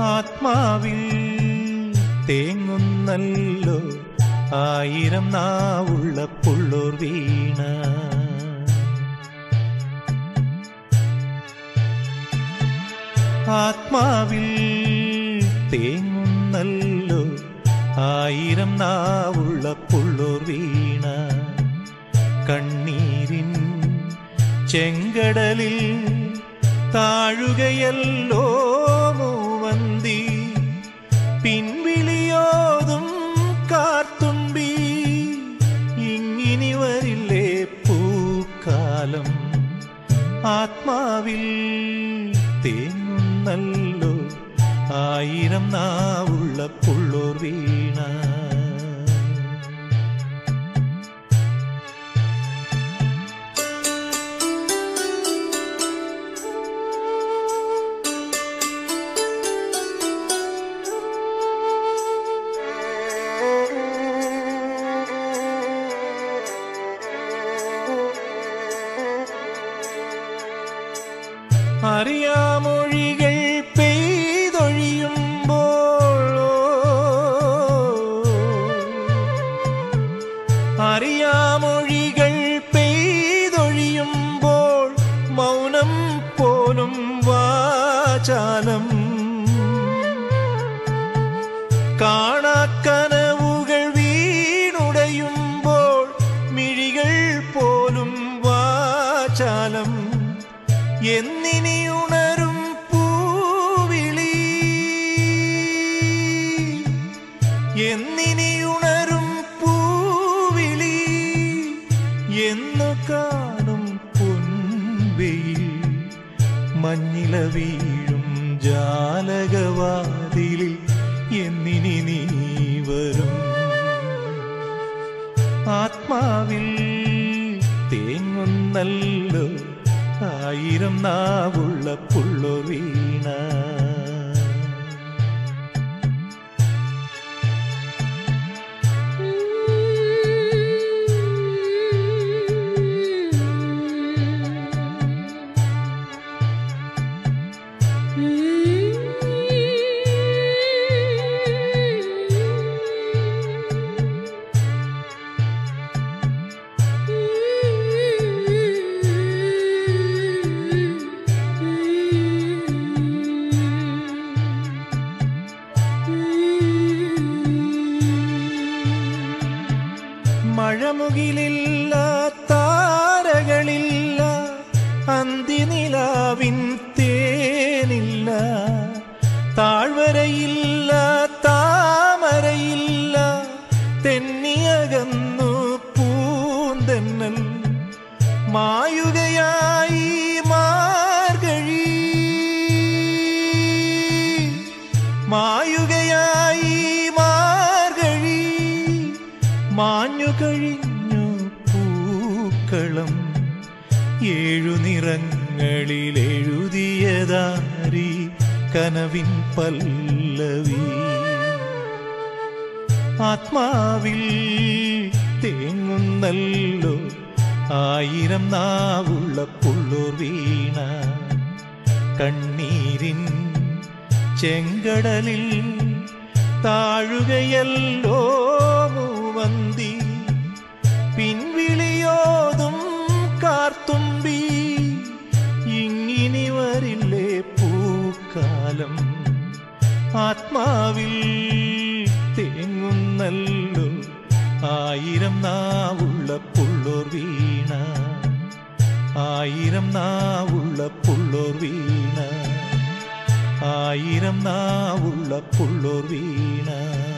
ആത്മാവിൽ തേങ്ങുന്നല്ലോ ആയിരം നാവുള്ള പുള്ളൂർ വീണ. ആത്മാവിൽ തേങ്ങുന്നല്ലോ ആയിരം നാവുള്ള പുള്ളൂർ വീണ. കണ്ണീരിൻ ചെങ്കടലിൽ താഴുകയല്ലോ മൂവന്തി. പിൻവിളിയോതും കാർത്തുമ്പി ഇങ്ങിനി വരില്ലേ പൂക്കാലം. ആത്മാവിൽ തേങ്ങുന്നല്ലോ ആയിരം നാവുള്ള പുള്ളൂർ വീണ. അറിയാമൊഴികൾ പെയ്തൊഴിയുമ്പോൾ, അറിയാമൊഴികൾ പെയ്തൊഴിയുമ്പോൾ മൗനം പോലും വാചാലം. കാണാക്കനവുകൾ വീണുടയുമ്പോൾ മിഴികൾ പോലും വാചാലം. എന്നിനി ഉണരും പൂവിളി, എന്നിനി ഉണരും പൂവിളി. എന്നു കാണും പൊൻവെയിൽ മഞ്ഞില വീഴും ജാലകവാതിലിൽ എന്നിനി നീ വരും. ആത്മാവിൽ തേങ്ങുന്നല്ലോ ആയിരം നാവുള്ള പുള്ളൂർ വീണ. മഴമുകിലില്ല, താരകളില്ല, അന്തിനിലാവിൻ തേനില്ല. താഴ്വരയില്ല, താമരയില്ല, തെന്നിയകന്നു പൂന്തെന്നൽ. മായുകയായി മാർഗഴി, മായുകയായി മാർഗഴി. മാഞ്ഞു കഴിഞ്ഞു പൂക്കളം, ഏഴു നിറങ്ങളിലെഴുതിയതാരി കനവിൻ പല്ലവി. ആത്മാവിൽ തേങ്ങുന്നല്ലോ ആയിരം നാവുള്ള പുള്ളൂർ വീണ. കണ്ണീരിൻ ചെങ്കടലിൽ താഴുകയല്ലോ മൂവന്തി. പിൻവിളിയോതും കാർത്തുമ്പി ഇങ്ങിനി വരില്ലേ പൂക്കാലം. ആത്മാവിൽ തേങ്ങുന്നല്ലോ ആയിരം നാവുള്ള പുള്ളൂർ വീണ. ആയിരം നാവുള്ള പുള്ളൂർ വീണ. ആയിരം നാവുള്ള പുള്ളൂർ വീണ.